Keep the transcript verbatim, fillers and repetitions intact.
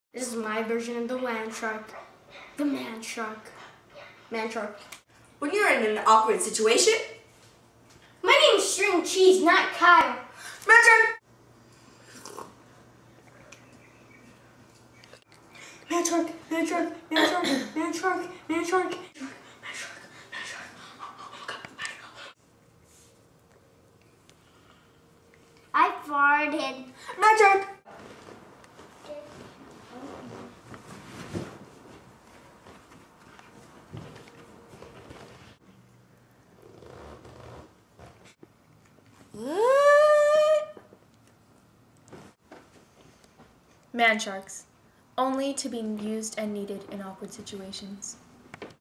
This is my version of the land shark. The man shark. Man shark. When you're in an awkward situation. My name's String Cheese, not Kyle. Man shark. Man shark, man shark, man shark, man shark, man shark. I farted. Man shark. Man sharks, only to be used and needed in awkward situations.